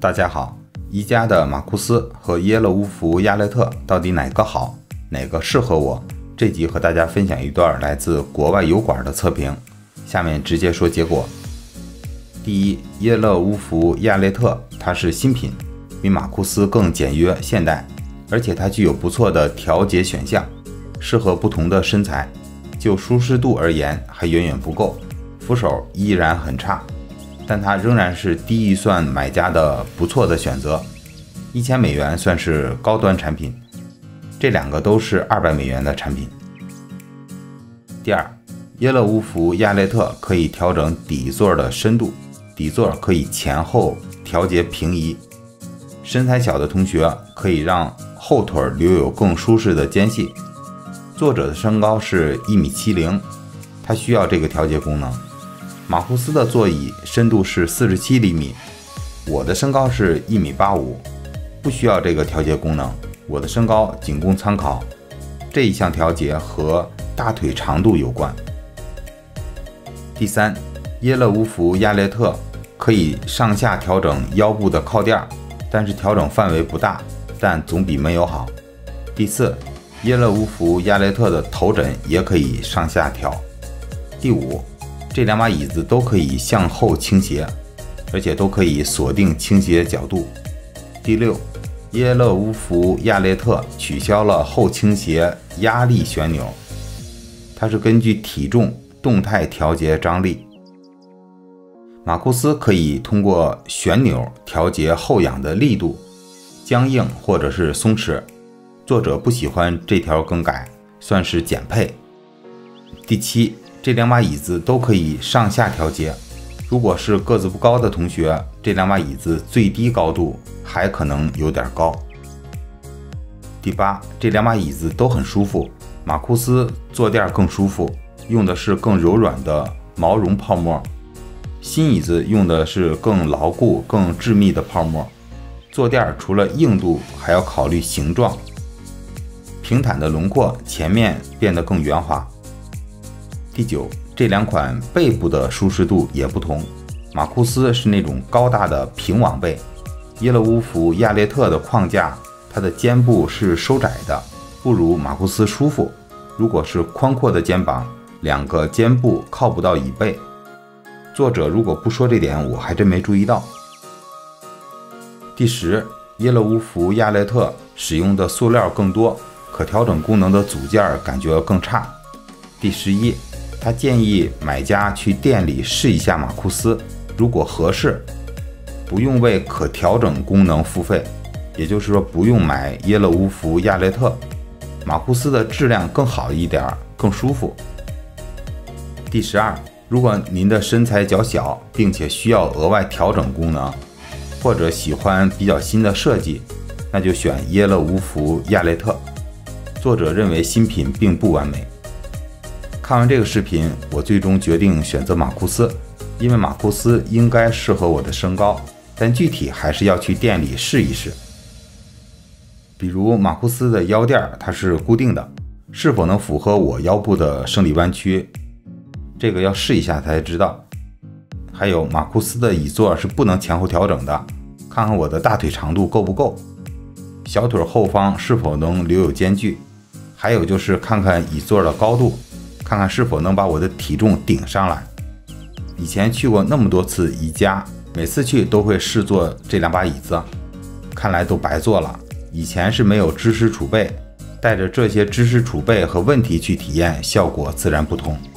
大家好，宜家的马库斯和耶勒乌福亚雷特到底哪个好，哪个适合我？这集和大家分享一段来自国外油管的测评，下面直接说结果。第一，耶勒乌福亚雷特它是新品，比马库斯更简约现代，而且它具有不错的调节选项，适合不同的身材。就舒适度而言还远远不够，扶手依然很差，但它仍然是低预算买家的不错的选择。1000美元算是高端产品，这两个都是200美元的产品。第二，耶勒乌福亚雷特可以调整底座的深度，底座可以前后调节平移，身材小的同学可以让后腿留有更舒适的间隙。作者的身高是1.70米，他需要这个调节功能。马库斯的座椅深度是47厘米，我的身高是1.85米，不需要这个调节功能，我的身高仅供参考。这一项调节和大腿长度有关。第三，耶勒乌福亚雷特可以上下调整腰部的靠垫，但是调整范围不大，但总比没有好。第四，耶勒乌福亚雷特的头枕也可以上下调。第五，这两把椅子都可以向后倾斜，而且都可以锁定倾斜角度。第六，耶勒乌福亚雷特取消了后倾斜压力旋钮，它是根据体重动态调节张力。马库斯可以通过旋钮调节后仰的力度、僵硬或者是松弛。作者不喜欢这条更改，算是减配。第七，这两把椅子都可以上下调节，如果是个子不高的同学，这两把椅子最低高度还可能有点高。第八，这两把椅子都很舒服，马库斯坐垫更舒服，用的是更柔软的毛绒泡沫，新椅子用的是更牢固、更致密的泡沫。坐垫除了硬度，还要考虑形状。平坦的轮廓，前面变得更圆滑。第九，这两款背部的舒适度也不同，马库斯是那种高大的平网背，耶勒乌福亚雷特的框架，它的肩部是收窄的，不如马库斯舒服。如果是宽阔的肩膀，两个肩部靠不到椅背。作者如果不说这点，我还真没注意到。第十，耶勒乌福亚雷特使用的塑料更多，可调整功能的组件感觉更差。第11，他建议买家去店里试一下马库斯，如果合适，不用为可调整功能付费，也就是说不用买耶勒乌福亚雷特，马库斯的质量更好一点，更舒服。第12，如果您的身材较小，并且需要额外调整功能，或者喜欢比较新的设计，那就选耶勒乌福亚雷特。作者认为新品并不完美。看完这个视频，我最终决定选择马库斯，因为马库斯应该适合我的身高，但具体还是要去店里试一试。比如马库斯的腰垫它是固定的，是否能符合我腰部的生理弯曲，这个要试一下才知道。还有马库斯的椅座是不能前后调整的，看看我的大腿长度够不够，小腿后方是否能留有间距，还有就是看看椅座的高度，看看是否能把我的体重顶上来。以前去过那么多次宜家，每次去都会试坐这两把椅子，看来都白坐了。以前是没有知识储备，带着这些知识储备和问题去体验，效果自然不同。